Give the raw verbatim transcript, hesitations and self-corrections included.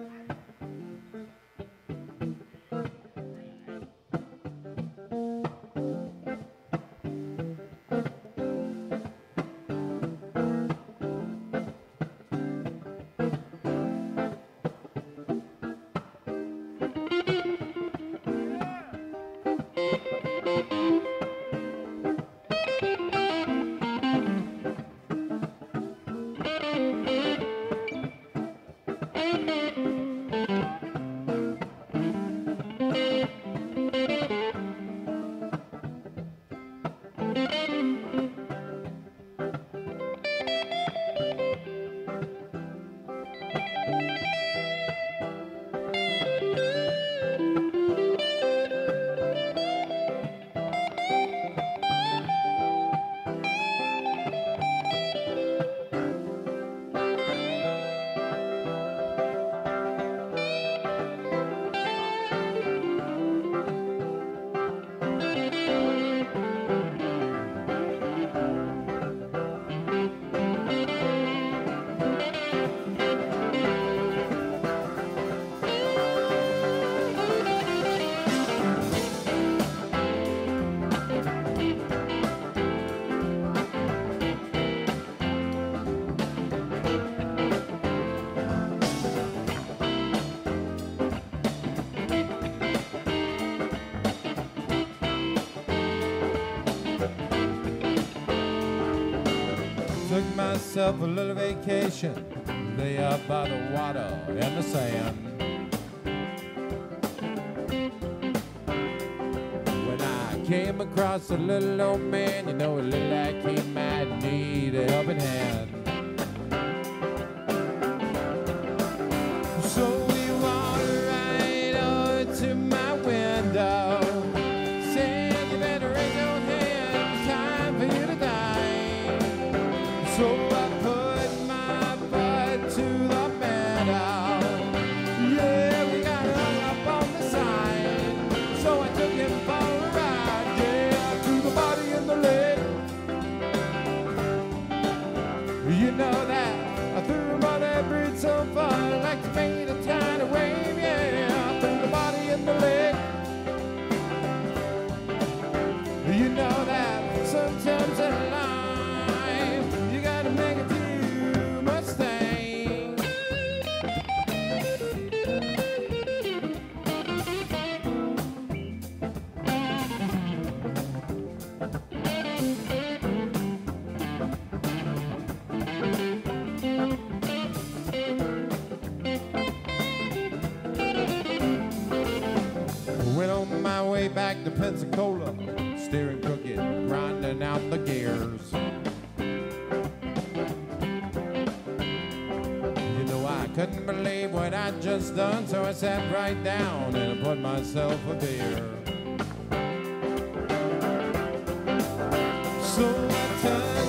Took myself a little vacation, lay up by the water and the sand. When I came across a little old man, you know, it looked like he might need a helping hand. So we walked right over to my window, said you better raise your hand, it's time for you to die. So I put my butt to the meadow. Yeah, we got hung up on the sign. So I took him for a ride. Yeah, I threw the body in the lake. You know that I threw him on that bridge so far, like to made a tiny wave. Yeah, I threw the body in the lake. You know that sometimes in life make it too much thing. Went on my way back to Pensacola, steering crooked, grinding out the gears. Couldn't believe what I'd just done, so I sat right down and I poured myself a beer. So I turned